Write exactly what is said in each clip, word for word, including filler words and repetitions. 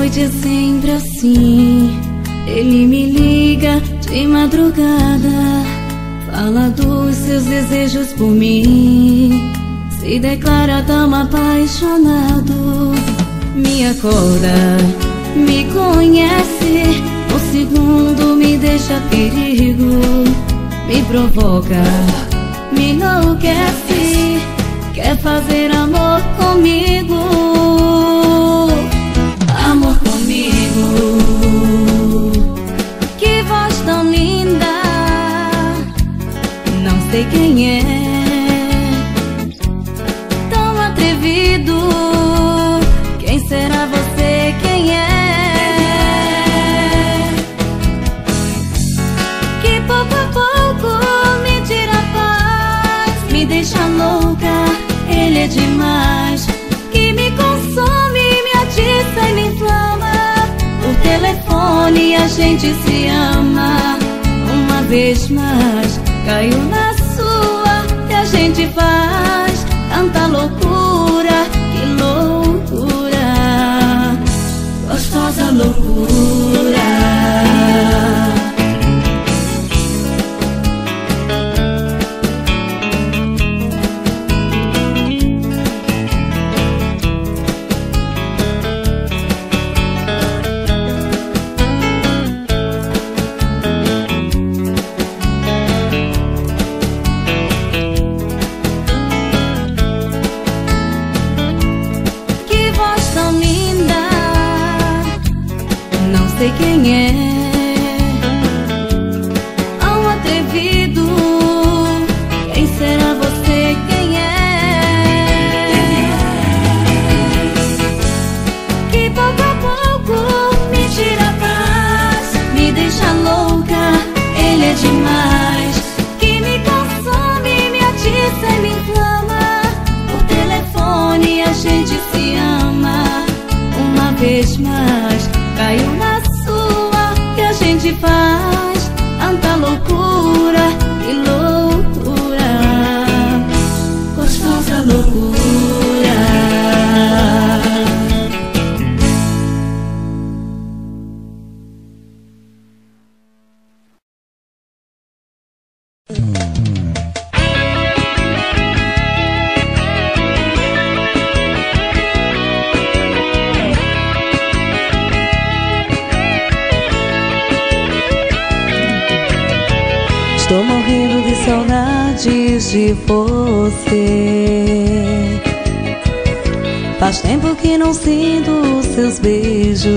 noite é sempre assim. Ele me liga de madrugada, fala dos seus desejos por mim, se declara tão apaixonado. Me acorda, me conhece, um segundo me deixa perigo, me provoca, me enlouquece, quer fazer amor comigo, amor comigo. Que voz tão linda, não sei quem é, tão atrevido, quem será você, quem é? Que pouco a pouco me tira a paz, me deixa louca, ele é demais, que me consome, me atiça e me inflama. Por telefone a gente se ama, uma vez mais caiu na sua e a gente faz tanta loucura, que loucura, gostosa loucura. Sei quem é, um atrevido, quem será você, quem é? Que pouco a pouco me tira a paz, me deixa louca, ele é demais, que me consome, me atiça e me inflama. Por telefone a gente se ama, uma vez mais caiu na faz tanta loucura, que loucura, gostosa loucura. Estou morrendo de saudades de você. Faz tempo que não sinto os seus beijos.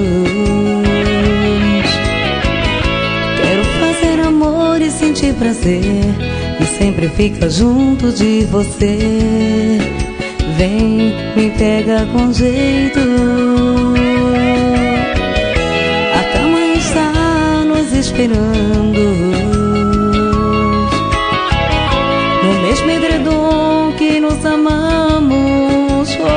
Quero fazer amor e sentir prazer, e sempre ficar junto de você. Vem, me pega com jeito, a cama está nos esperando, no mesmo edredom que nos amamos. Oh,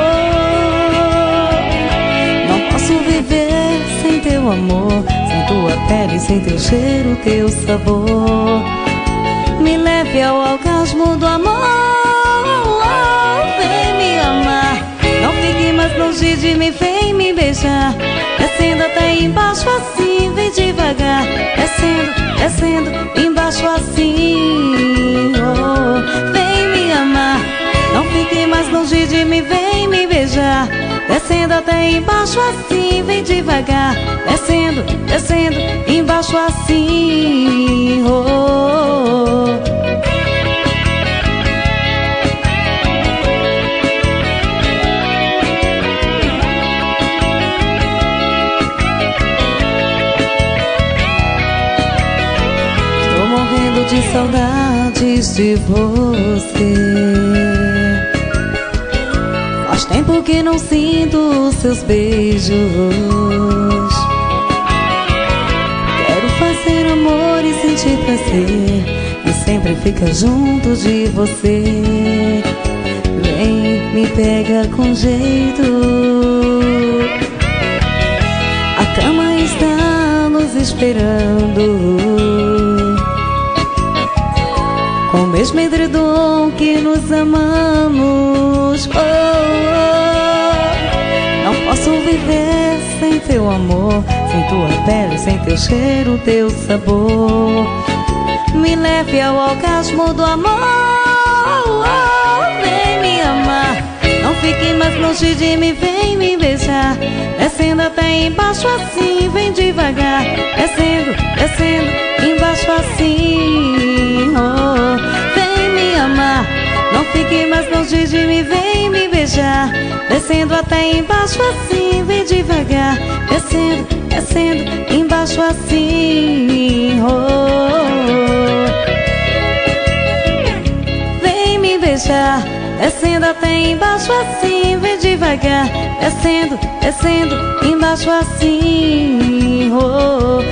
não posso viver sem teu amor, sem tua pele, sem teu cheiro, teu sabor. Me leve ao orgasmo do amor. Oh, vem me amar, não fique mais longe de mim, vem me beijar, descendo até embaixo assim, vem devagar, descendo, descendo, embaixo assim. Oh, vem me amar, não fique mais longe de mim, vem me beijar, descendo até embaixo assim, vem devagar, descendo, descendo, embaixo assim. Oh, de saudades de você. Faz tempo que não sinto os seus beijos. Quero fazer amor e sentir prazer, e sempre ficar junto de você. Vem, me pega com jeito, a cama está nos esperando, com o mesmo edredom que nos amamos. Oh, oh, não posso viver viver sem teu amor, sem tua pele, sem teu cheiro, teu sabor. Me leve ao orgasmo do amor, vem me amar. Não fique mais longe de mim, vem me beijar. Descendo até embaixo assim, vem devagar. Descendo, descendo, embaixo assim, oh, vem me amar. Não fique mais longe de mim, vem me beijar. Descendo até embaixo assim, vem devagar. Descendo, descendo, embaixo assim, oh, vem me beijar. Descendo até embaixo assim, vem devagar. Descendo, descendo, embaixo assim, oh.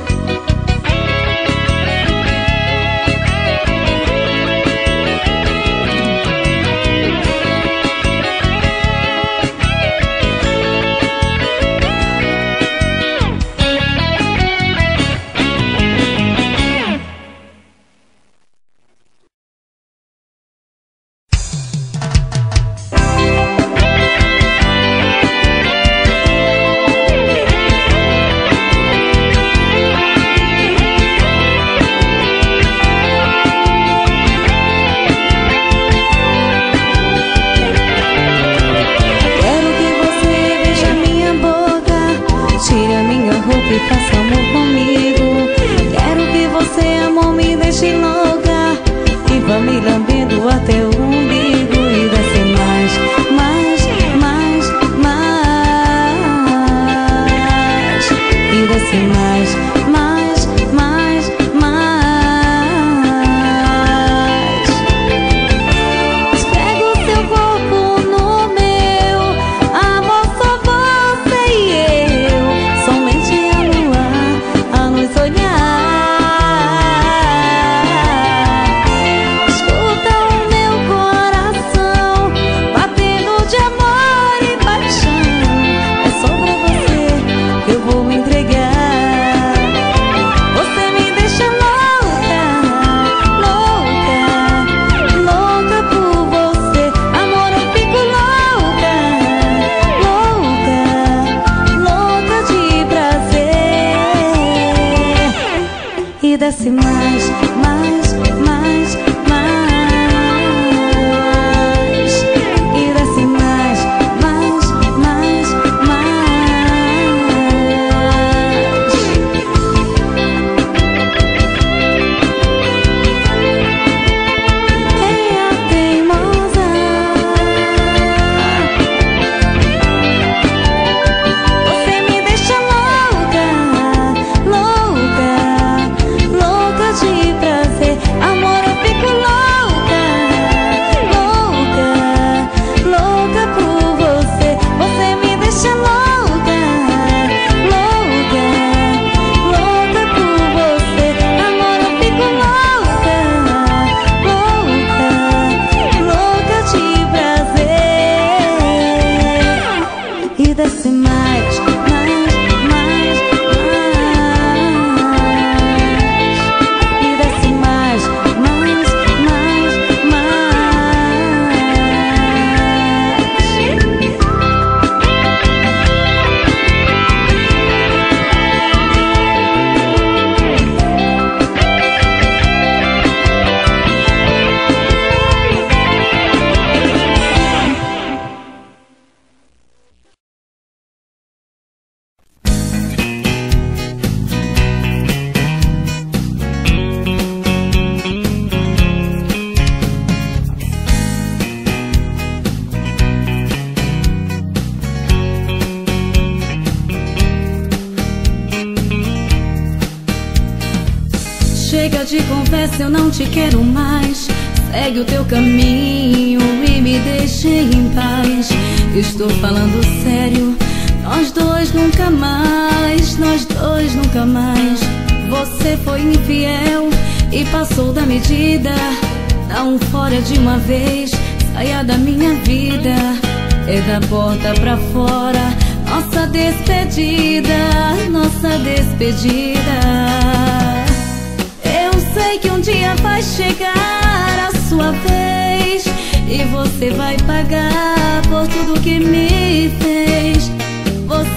Desce mais, mais, mais, mais. E desce mais, mais, mais, mais. Ei, a teimosa, você me deixa louca, louca, de prazer, amor, eu fico louca, louca, louca por você. Você me deixa louca, louca, louca por você, amor, eu fico louca, louca, louca de prazer. E desce mais, mais, mais, chega de conversa, eu não te quero mais. Segue o teu caminho e me deixe em paz. Estou falando sério, nós dois nunca mais, nós dois nunca mais. Você foi infiel e passou da medida. Dá um fora de uma vez, saia da minha vida. É da porta pra fora, nossa despedida, nossa despedida. Sei que um dia vai chegar a sua vez e você vai pagar por tudo que me fez. Você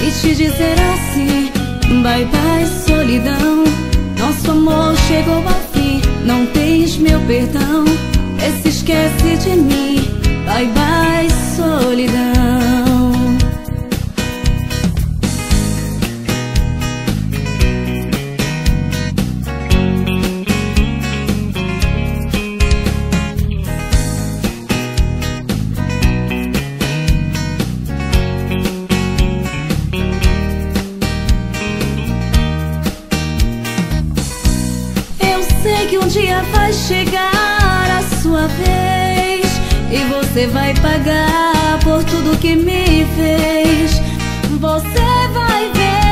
e te dizer assim: bye bye solidão, nosso amor chegou ao fim, não tens meu perdão, vê se esquece de mim, bye bye solidão. Que um dia vai chegar a sua vez e você vai pagar por tudo que me fez. Você vai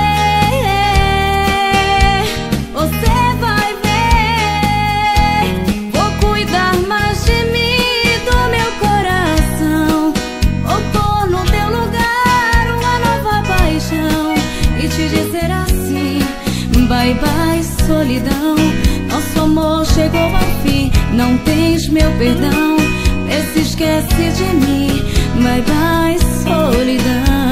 ver, você vai ver. Vou cuidar mais de mim, do meu coração. Vou pôr no teu lugar uma nova paixão e te dizer assim: bye bye solidão, nosso amor chegou ao fim, não tens meu perdão, vê se esquece de mim, bye bye solidão.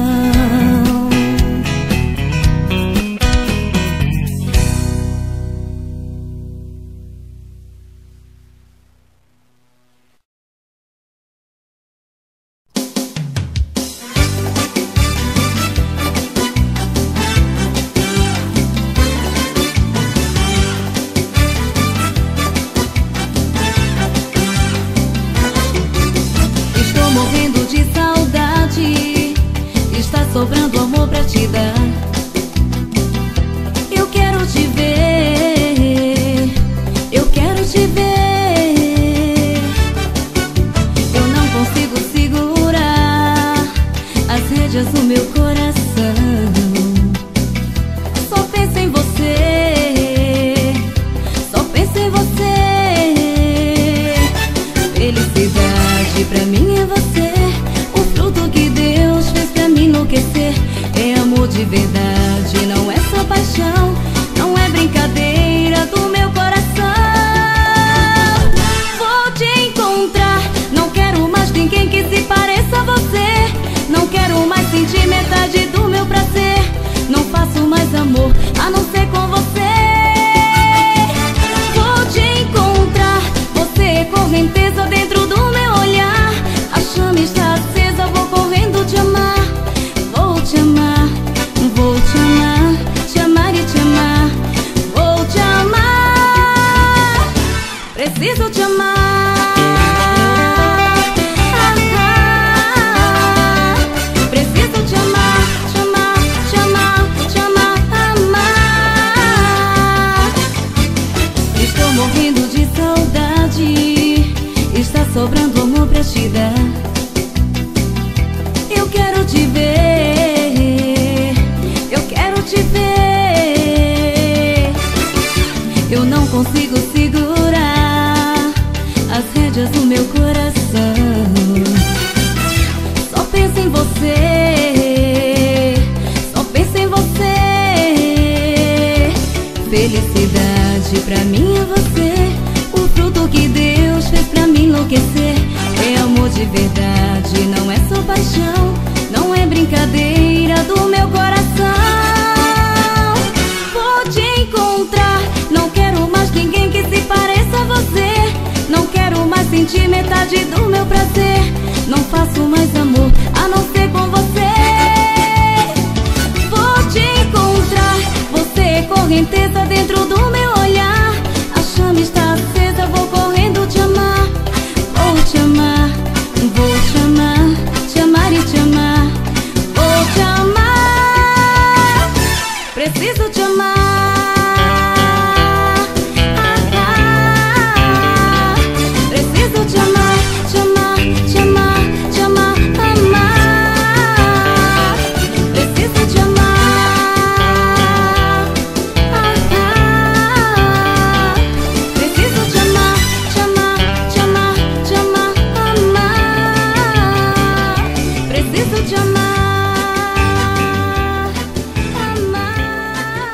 Morrendo de saudade, está sobrando amor pra te dar. Eu quero te ver, eu quero te ver. Eu não consigo segurar as rédeas do meu coração. Só penso em você, só penso em você. Felicidade pra mim é você, o fruto que Deus fez pra me enlouquecer. É amor de verdade, não é só paixão, não é brincadeira do meu coração. Vou te encontrar, não quero mais ninguém que se pareça a você. Não quero mais sentir metade do meu prazer. Não faço mais amor a não ser com você. Vou te encontrar, você é correnteza dentro do meu olhar. A chama está acesa, vou correndo te amar. Vou te amar, vou te amar, te amar e te amar. Vou te amar, preciso te amar. Ah, ah, preciso te amar, te amar, te amar, te amar, amar. Estou morrendo de saudade, está sobrando amor pra te dar. Eu quero te ver, eu quero te ver. Eu não consigo segurar as rédeas do meu coração. Só penso em você, só penso em você. Felicidade pra mim é você, o fruto que Deus fez pra me enlouquecer. É amor de verdade, não é só paixão, não é brincadeira do meu coração. Vou te encontrar, não quero mais ninguém que se pareça a você. Não quero mais sentir metade do meu prazer. Não faço mais amor a não ser com você. Vou te encontrar, você é correnteza dentro do meu olhar. A chama está acesa, vou correndo te amar. Vou te amar, vou te amar, te amar e te amar. Vou te amar, preciso te amar. Ah, ah, preciso te amar, te amar, te amar, te amar, amar. Preciso te amar. Ah, ah, preciso te amar, te amar, te amar, te amar, amar. Preciso te amar, amar.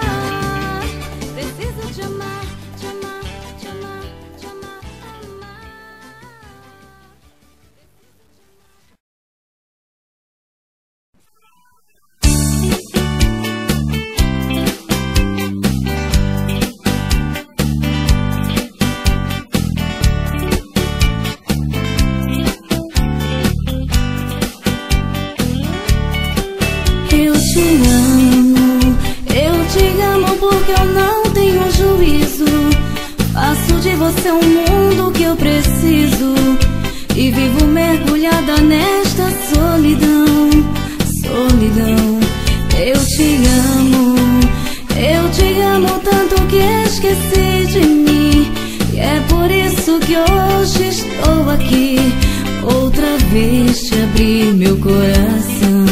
te amo, eu te amo porque eu não tenho juízo. Faço de você um mundo que eu preciso e vivo mergulhada nesta solidão, solidão. Eu te amo, eu te amo tanto que esqueci de mim, e é por isso que hoje estou aqui, outra vez te abri meu coração.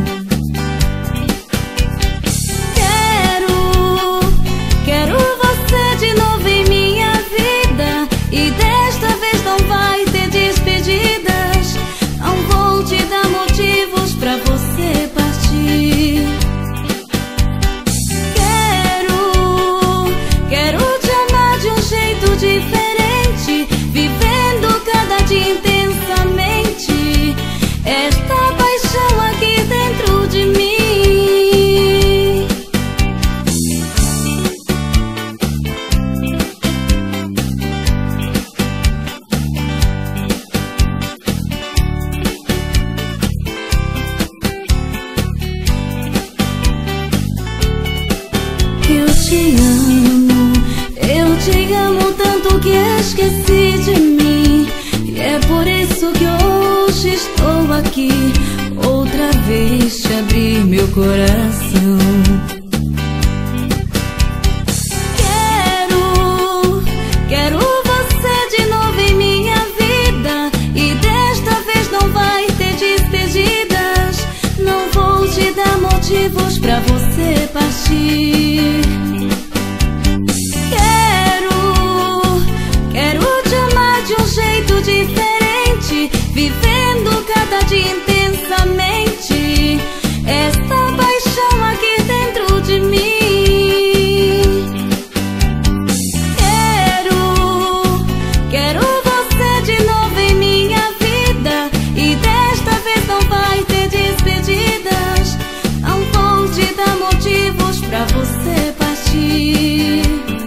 Quero, quero você de novo em minha vida, e desta vez não vai ter despedidas. Não vou te dar motivos pra você partir. Quero, quero te amar de um jeito diferente, vivendo cada dia intensamente esta paixão aqui dentro de mim. Eu te amo, eu te amo tanto que esqueci de mim, e é por isso que hoje estou aqui, outra vez te abri meu coração. Quero, quero você de novo em minha vida, e desta vez não vai ter despedidas. Não vou te dar motivos pra você partir. Quero, quero te amar de um jeito diferente, vivendo cada dia intensamente esta paixão aqui dentro de mim. Quero, quero você de novo em minha vida, e desta vez não vai ter despedidas. Não vou te dar motivos pra você partir.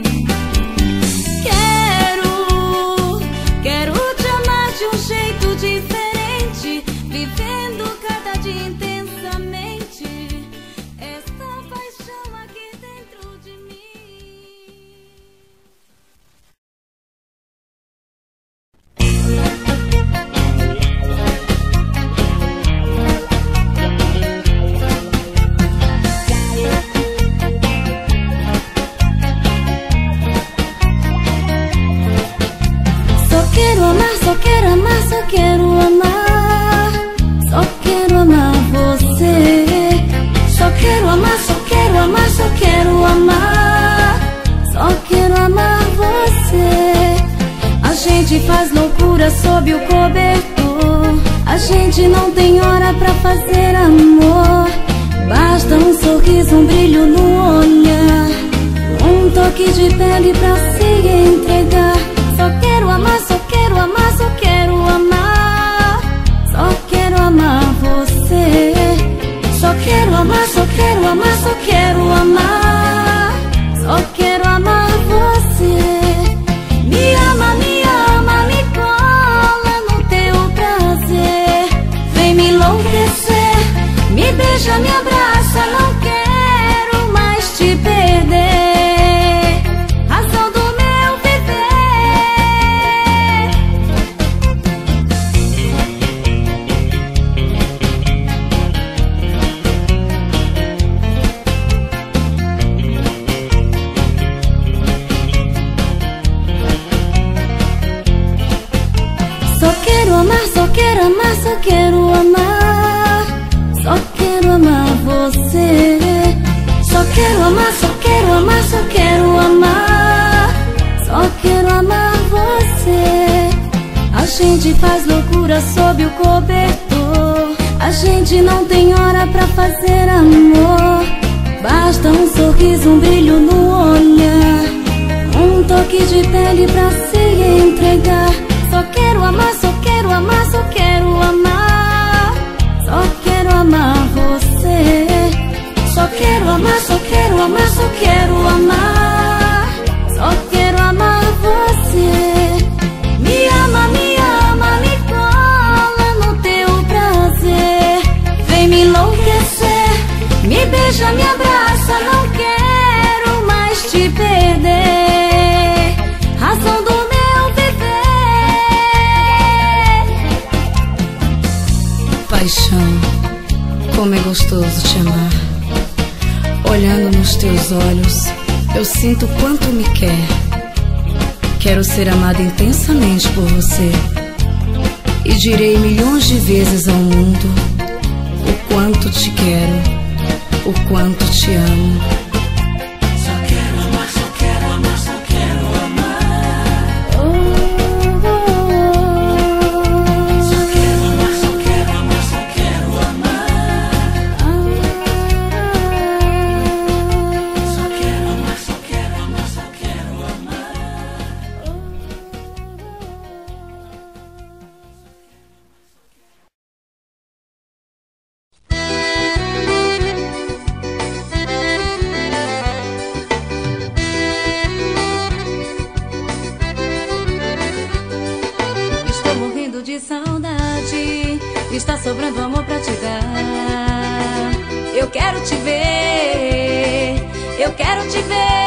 Quero, quero te amar de um jeito diferente, vivendo cada dia intensamente esta paixão aqui dentro de mim. Só quero amar, só quero amar, só quero amar, só quero amar você. Só quero amar, só quero amar, só quero amar, só quero amar você. A gente faz loucura sob o cobertor, a gente não tem hora pra fazer amor. Basta um sorriso, um brilho no olhar, um toque de pele pra se entregar. Só quero amar, só quero amar, só quero amar, só quero amar você. Só quero amar, só quero amar, só quero amar, só quero amar você. Me ama, me ama, me cola no teu prazer, vem me enlouquecer, me beija, me abraça, não quero mais te perder, razão do meu viver. Só quero amar, só quero amar, só quero amar, só quero amar você. Só quero amar, só quero amar, só quero amar, só quero amar você. A gente faz loucura sob o cobertor, a gente não tem hora pra fazer amor. Basta um sorriso, um brilho no olhar, um toque de pele pra se entregar. Só quero amar, só quero amar, só quero amar, só quero amar você. Só quero amar, só quero amar, só quero amar, só quero amar você. Me ama, me ama, me cola no teu prazer, vem me enlouquecer, me beija, me abraça, não quero mais te perder, razão do meu viver. Paixão, como é gostoso te amar. Olhando nos teus olhos, eu sinto quanto me quer. Quero ser amada intensamente por você, e direi milhões de vezes ao mundo o quanto te quero, o quanto te amo. Só quero amar, só quero amar, só quero amar. Só quero amar, só quero amar, só quero amar. Só quero amar, só quero amar, só quero amar. Estou morrendo de saudade, está sobrando amor pra te dar. Eu quero te ver, eu quero te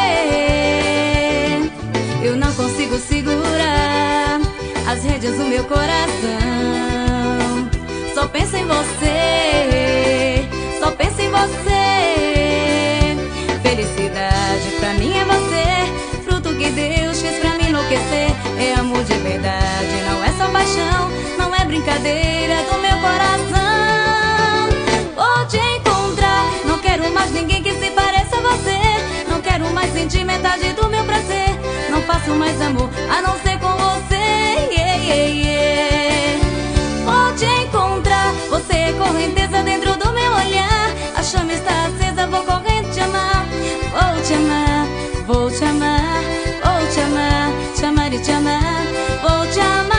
ver. Eu não consigo segurar as rédeas do meu coração. Só penso em você, só penso em você. Felicidade pra mim é você, fruto que Deus fez pra me enlouquecer. É amor de verdade, não é só paixão, não é brincadeira do meu coração. Vou te encontrar, não quero mais ninguém que se pareça a você. Não quero mais sentir metade do meu prazer. Não faço mais amor a não ser com você. Yeah, yeah, yeah. Vou te encontrar, você é correnteza dentro do meu olhar. A chama está acesa, vou correndo te amar. Vou te amar, vou te amar, vou te amar, te amar e te amar. Vou te amar,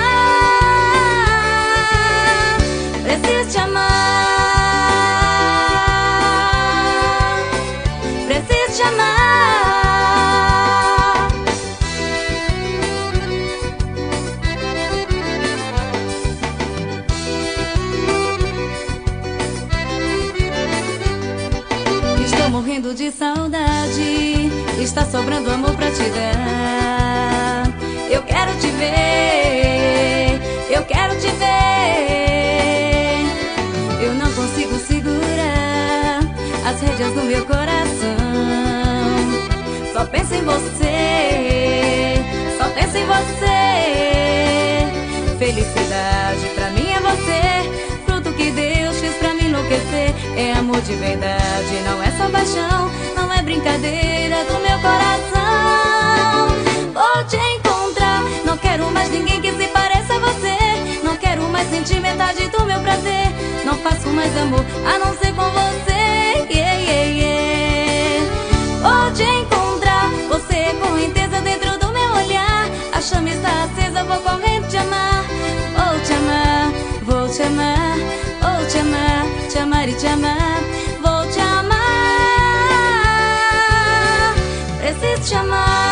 preciso te amar, preciso te amar. Estou morrendo de saudade, está sobrando amor pra te dar. Eu quero te ver, eu quero te ver. Eu não consigo segurar as rédeas do meu coração. Só penso em você, só penso em você. Felicidade pra mim é você, fruto que Deus fez pra me enlouquecer. É amor de verdade, não é só paixão, não é brincadeira do meu coração. Vou te encontrar, não quero mais ninguém que se pareça a você. Não quero mais sentir metade do meu prazer. Não faço mais amor a não ser com você. Yeah, yeah, yeah. Vou te encontrar, você é correnteza dentro do meu olhar. A chama está acesa, vou correndo te amar. Vou te amar, vou te amar, vou te amar, te amar e te amar. Vou te amar, preciso te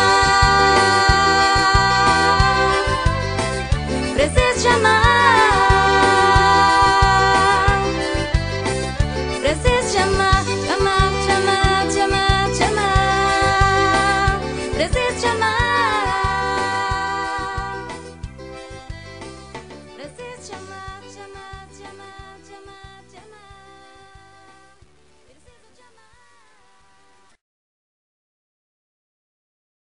amar, preciso te amar, preciso te amar, te amar, te amar, te amar, te amar, preciso te amar. Preciso te amar, te amar, te amar, te amar, te amar. Preciso te amar.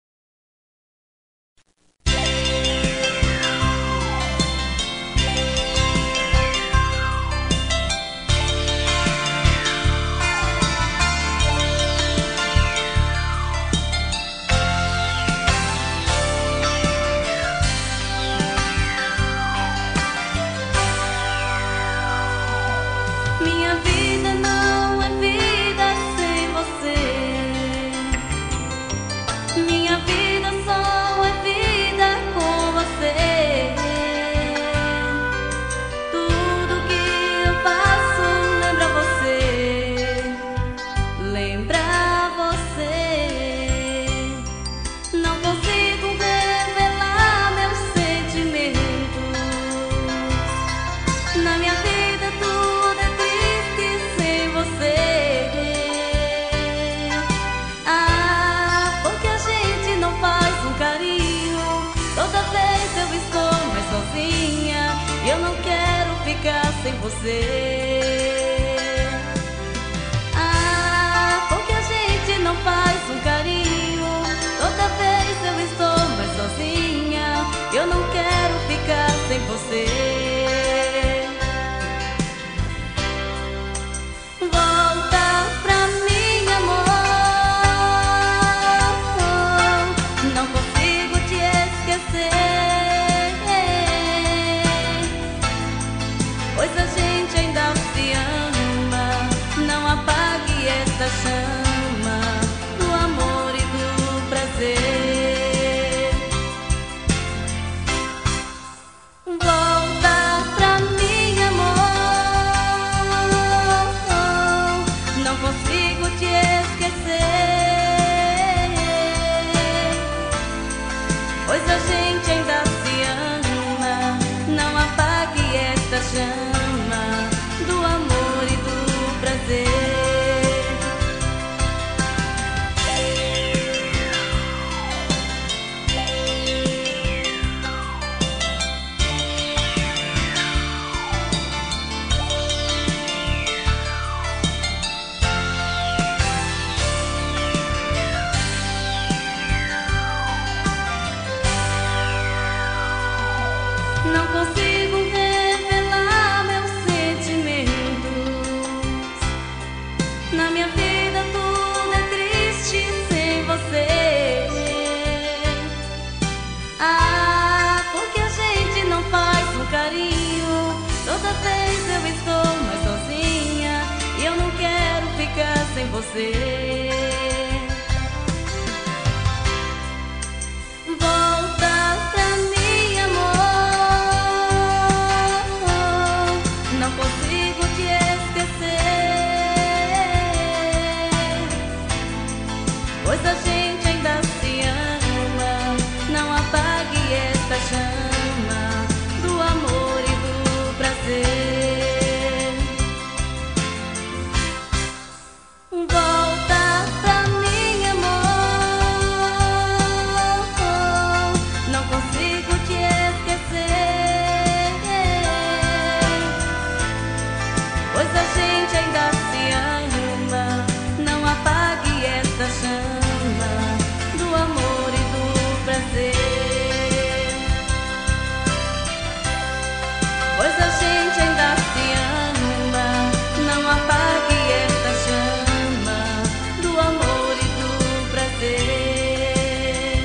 você. Ah, porque a gente não faz um carinho. Toda vez eu estou mais sozinha. Eu não quero ficar sem você. Volta pra mim, amor. Não consigo te esquecer, pois a gente ainda se ama. Não apague essa chama do amor e do prazer. Volta pra mim, amor. Não consigo te esquecer, pois a gente ainda se ama. Não apague esta chama do amor e do prazer. Não consigo revelar meus sentimentos. Na minha vida tudo é triste sem você. Ah, porque a gente não faz um carinho. Toda vez eu estou mais sozinha e eu não quero ficar sem você. Volta pra mim, amor. Não consigo te esquecer, pois a gente ainda se ama. Não apague esta chama do amor e do prazer. Volta pra mim, amor. Não consigo te esquecer, pois a gente ainda se ama. Não apague esta chama do amor e do prazer, pois a gente ainda se ama. Não apague esta chama do amor e do prazer.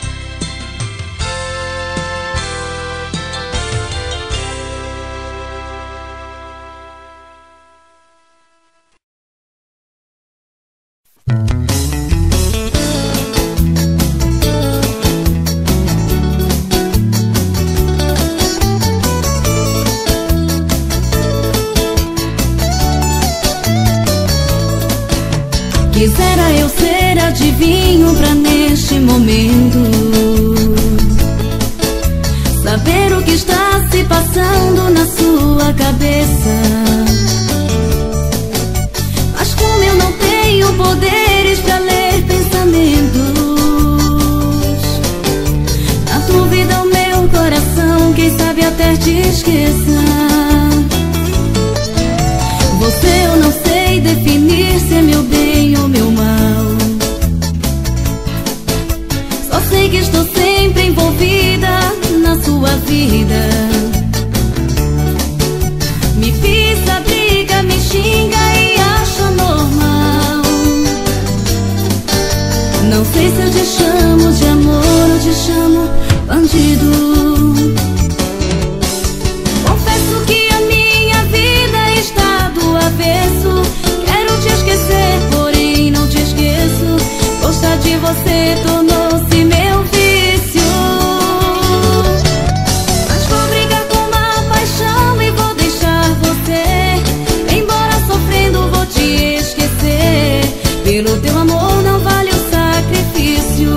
Quisera eu ser adivinho pra neste momento saber o que está se passando na sua cabeça. Mas como eu não tenho poderes pra ler pensamentos, na dúvida o meu coração, quem sabe até te esqueça. Você eu não sei definir se é meu bem ou meu mal. Só sei que estou sempre envolvida na sua vida. Me pisa, briga, me xinga e acha normal. Não sei se eu te chamo de amor ou te chamo bandido. Confesso que a minha vida está do avesso. Quero te esquecer, porém não te esqueço. Gostar de você tornou-se meu vício. Mas vou brigar com uma paixão e vou deixar você. Embora sofrendo vou te esquecer. Pelo teu amor não vale o sacrifício.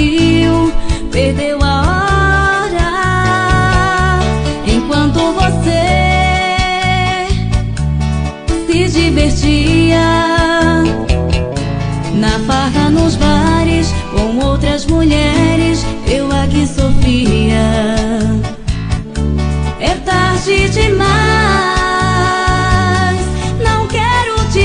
partiu, perdeu a hora, enquanto você se divertia na farra, nos bares, com outras mulheres, eu aqui sofria. É tarde demais, não quero te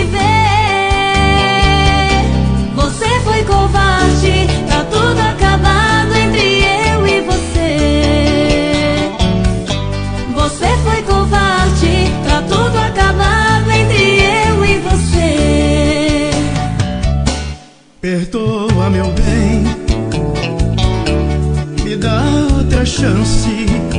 ver. Você foi covarde, tá tudo acabado entre eu e você. Você foi covarde, tá tudo acabado entre eu e você. Perdoa, meu bem, me dá outra chance.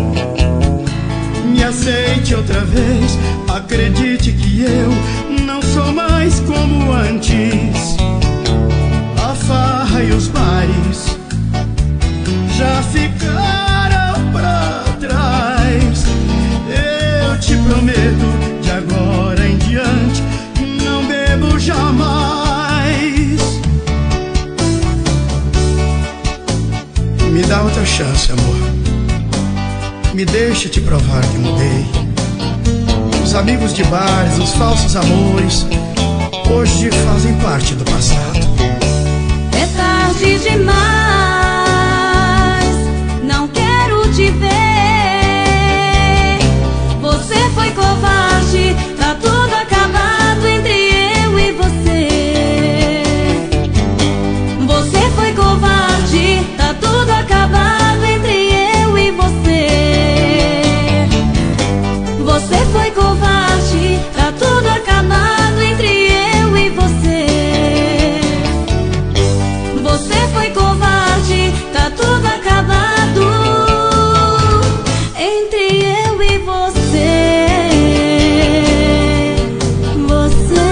Me aceite outra vez, acredite que eu não sou mais como antes. A farra e os bares já ficaram pra trás. Eu te prometo, de agora em diante, não bebo jamais. Me dá outra chance, amor. Me deixe te provar que mudei. Os amigos de bares, os falsos amores, hoje fazem parte do passado. É tarde demais, não quero te ver. Você foi covarde, tá tudo acabado entre eu e você. Você foi covarde, tá tudo acabado entre eu e você. Você foi covarde, tá tudo acabado entre eu e você. Você foi covarde, tá tudo acabado entre eu e você. Você.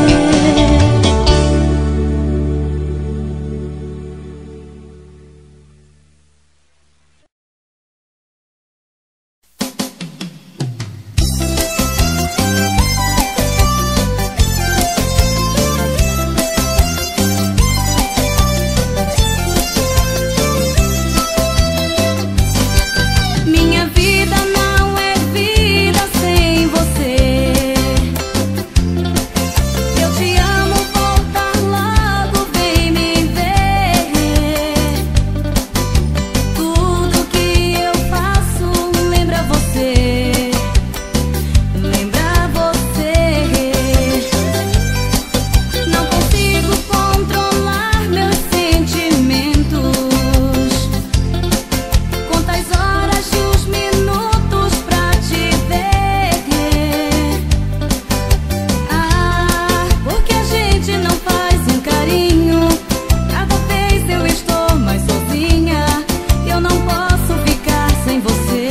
Minha vida não é vida sem você. Eu te amo, volta logo, vem me ver. Tudo que eu faço lembra você, lembra você. Não consigo controlar meus sentimentos. Quantas horas e os minutos pra te ver. Ah, porque a gente não faz um carinho. Cada vez eu estou mais sozinha. Eu não posso ficar sem você.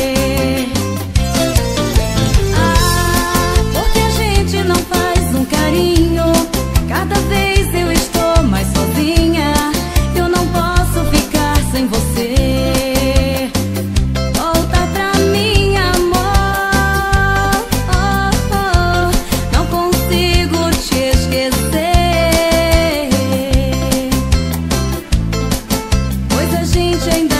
Ah, porque a gente não faz um carinho. Cada vez eu estou mais sozinha. Eu não posso ficar sem você. Volta pra mim, amor. Oh, oh, não consigo te esquecer, pois a gente ainda